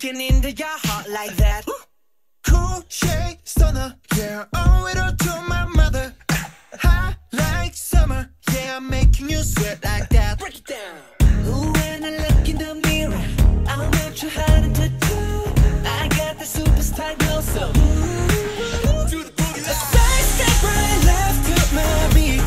looking into your heart like that. Cool shade stunner, yeah, owe it all to my mother. Hot like summer, yeah, I'm making you sweat like that. Break it down. Ooh, when I look in the mirror, I'm not too hard to do. I got the superstar glow, so Do the boogie line. Side step right left to my beat.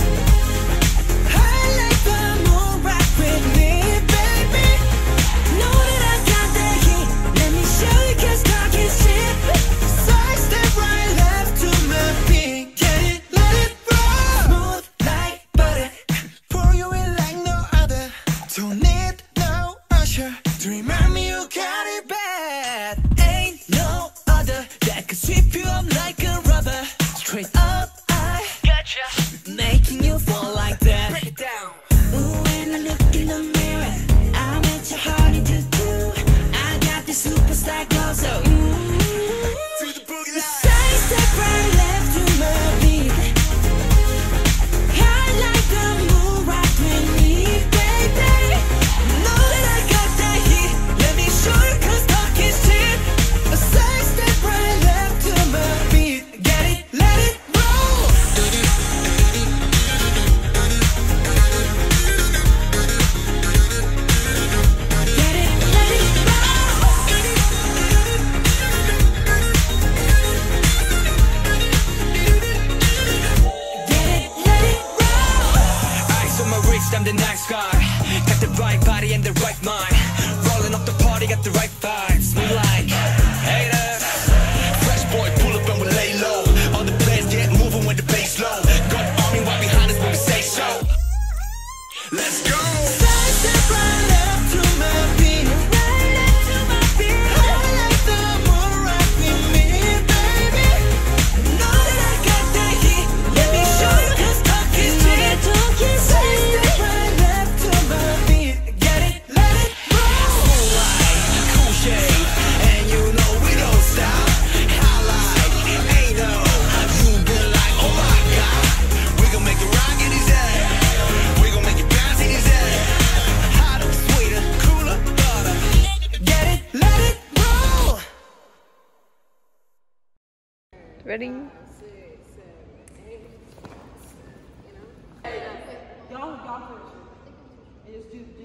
I like the moon rock with me, baby. Know that I got the heat. Let me show you, 'cause talk is cheap. Side step right left to my beat. Get it, let it roll. Smooth like butter. Pour you in like no other. Don't need no usher to remind me you got it bad. Ain't no other that could sweep you up like a rubber. Straight up, I gotcha, making you fall like that. Break it down. Ooh, when I look in the mirror, I'm at your heart to do. I got the superstar glow, so Do the boogie line. side step right left to my beat. I like the moon rock with me, baby. Know that I got that heat. Let me show you, 'cause talk is cheap. A side step right left to my beat. Get it, let it roll. Get it, let it roll. Get it, let it roll. Eyes on my wrist, I'm the nice guy. Got the right body and the right mind. Rolling up the party, got the right vibes. We like haters. Fresh boy, pull up and we lay low. All the players get moving with the bass low. Got army right behind us when we say so. Let's go. Side step right left to my beat. Right left to my beat. I like the moon rock with me, baby. Know that I got that heat. Let me show you, 'cause talk is cheap. Side step right left to my beat. Get it, let it roll. Cool light, cool shade, and you know we don't stop. Highlight, ain't no. You been like, oh my god. We gon' make it rock in his head. We gon' make it bounce in his head. Hotter, sweeter, cooler, butter. Get it, let it roll. Ready? Y'all first. And just do